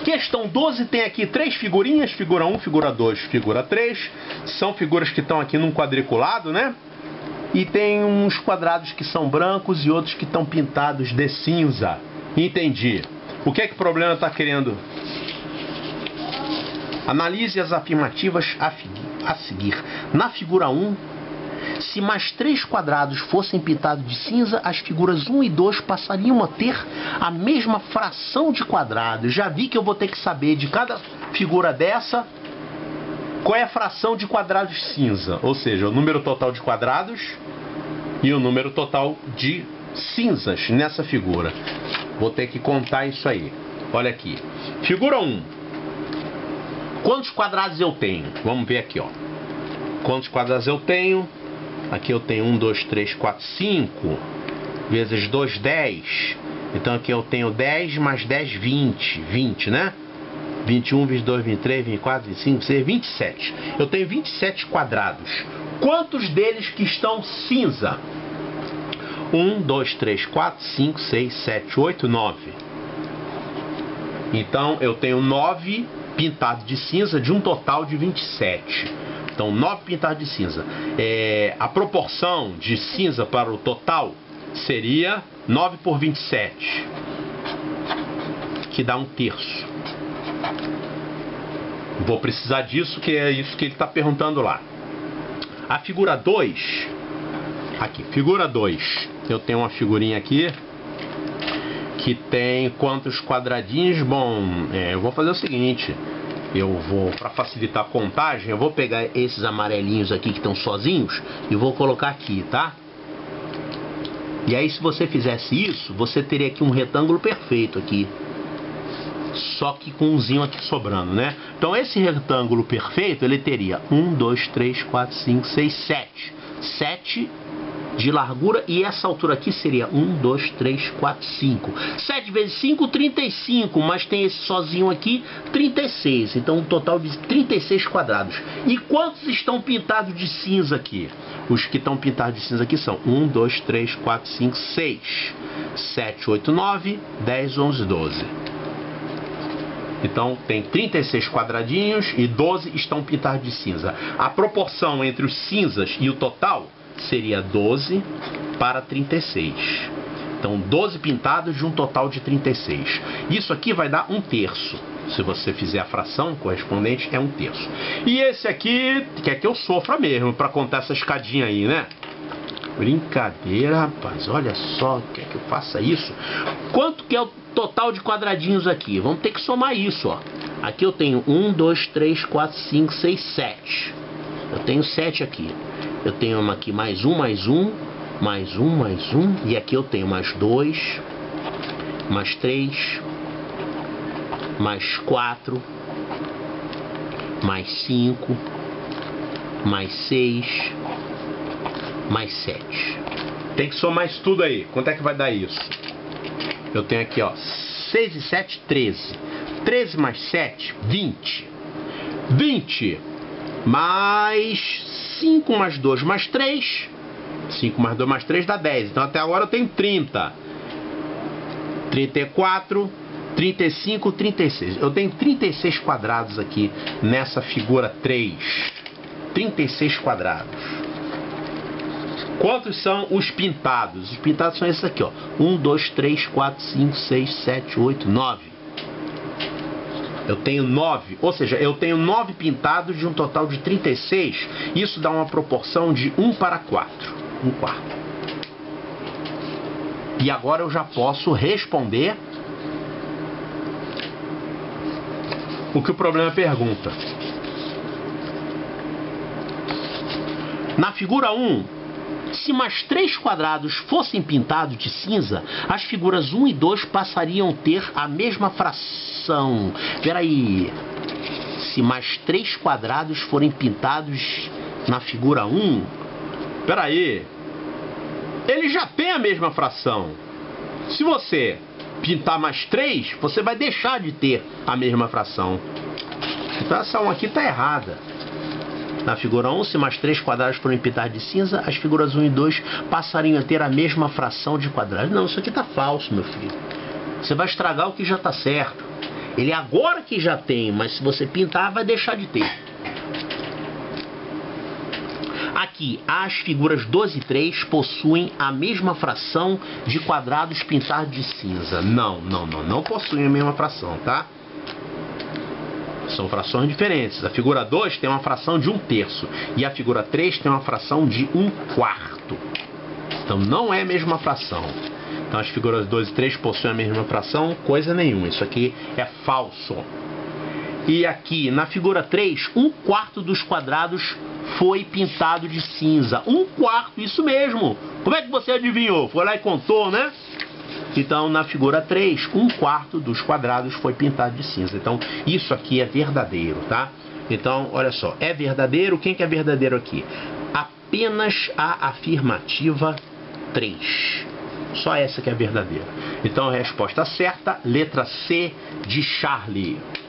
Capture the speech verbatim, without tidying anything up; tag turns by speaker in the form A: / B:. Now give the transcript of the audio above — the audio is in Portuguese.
A: Questão doze tem aqui três figurinhas, figura um, figura dois, figura três. São figuras que estão aqui num quadriculado, né? E tem uns quadrados que são brancos e outros que estão pintados de cinza. Entendi. O que é que o problema está querendo? Analise as afirmativas a, a seguir. Na figura um, se mais três quadrados fossem pintados de cinza, as figuras um e dois passariam a ter a mesma fração de quadrados. Já vi que eu vou ter que saber de cada figura dessa qual é a fração de quadrados cinza, ou seja, o número total de quadrados e o número total de cinzas nessa figura. Vou ter que contar isso aí. Olha aqui. Figura um. Quantos quadrados eu tenho? Vamos ver aqui, ó. Quantos quadrados eu tenho? Aqui eu tenho um, dois, três, quatro, cinco. Vezes dois, dez. Então aqui eu tenho dez mais dez, vinte. vinte, né? vinte e um, vinte e dois, vinte e três, vinte e quatro, vinte e cinco, vinte e seis, vinte e sete. Eu tenho vinte e sete quadrados. Quantos deles que estão cinza? um, dois, três, quatro, cinco, seis, sete, oito, nove. Então eu tenho nove pintados de cinza de um total de vinte e sete. Então nove pintados de cinza. É, a proporção de cinza para o total seria nove por vinte e sete, que dá um terço. Vou precisar disso, que é isso que ele está perguntando lá. A figura dois, aqui, figura dois, eu tenho uma figurinha aqui que tem quantos quadradinhos? Bom, é, eu vou fazer o seguinte, eu vou, para facilitar a contagem, eu vou pegar esses amarelinhos aqui que estão sozinhos e vou colocar aqui, tá? E aí, se você fizesse isso, você teria aqui um retângulo perfeito aqui, só que com umzinho aqui sobrando, né? Então esse retângulo perfeito, ele teria um, dois, três, quatro, cinco, seis, sete. sete de largura, e essa altura aqui seria um, dois, três, quatro, cinco. sete vezes cinco, trinta e cinco, mas tem esse sozinho aqui, trinta e seis. Então um total de trinta e seis quadrados. E quantos estão pintados de cinza aqui? Os que estão pintados de cinza aqui são um, dois, três, quatro, cinco, seis. sete, oito, nove, dez, onze, doze. Então tem trinta e seis quadradinhos e doze estão pintados de cinza. A proporção entre os cinzas e o total seria doze para trinta e seis. Então doze pintados de um total de trinta e seis. Isso aqui vai dar um terço. Se você fizer a fração correspondente, é um terço. E esse aqui quer que eu sofra mesmo para contar essa escadinha aí, né? Brincadeira, rapaz. Olha só, quer que eu faça isso? Quanto que é o total de quadradinhos aqui? Vamos ter que somar isso, ó. Aqui eu tenho um, dois, três, quatro, cinco, seis, sete. Eu tenho sete aqui. Eu tenho uma aqui mais um, mais um, mais um, mais um. E aqui eu tenho mais dois, mais três, mais quatro, mais cinco, mais seis, mais sete. Tem que somar isso tudo aí. Quanto é que vai dar isso? Eu tenho aqui, ó, seis e sete, treze. treze mais sete, vinte. vinte mais cinco mais dois mais três. cinco mais dois mais três dá dez. Então até agora eu tenho trinta. trinta e quatro, trinta e cinco, trinta e seis. Eu tenho trinta e seis quadrados aqui nessa figura três. trinta e seis quadrados. Quantos são os pintados? Os pintados são esses aqui, ó. um, dois, três, quatro, cinco, seis, sete, oito, nove. Eu tenho nove, ou seja, eu tenho nove pintados de um total de trinta e seis. Isso dá uma proporção de um para quatro. um quarto. E agora eu já posso responder o que o problema pergunta. Na figura um, se mais três quadrados fossem pintados de cinza, as figuras um e dois passariam a ter a mesma fração. Espera aí. Se mais três quadrados forem pintados na figura um, espera aí. Ele já tem a mesma fração. Se você pintar mais três, você vai deixar de ter a mesma fração. Então essa um aqui está errada. Na figura um, se mais três quadrados forem pintados de cinza, as figuras um e dois passariam a ter a mesma fração de quadrados. Não, isso aqui está falso, meu filho. Você vai estragar o que já está certo. Ele agora que já tem, mas se você pintar vai deixar de ter. Aqui, as figuras doze e três possuem a mesma fração de quadrados pintados de cinza. Não, não, não, não possuem a mesma fração, tá? São frações diferentes. A figura dois tem uma fração de um terço e a figura três tem uma fração de um quarto. Então não é a mesma fração. Então as figuras dois e três possuem a mesma fração, coisa nenhuma. Isso aqui é falso. E aqui na figura três, um quarto dos quadrados foi pintado de cinza. Um quarto, isso mesmo. Como é que você adivinhou? Foi lá e contou, né? Então na figura três, um quarto dos quadrados foi pintado de cinza. Então isso aqui é verdadeiro, tá? Então, olha só, é verdadeiro. Quem que é verdadeiro aqui? Apenas a afirmativa três. Só essa que é verdadeira. Então a resposta certa, letra C de Charlie.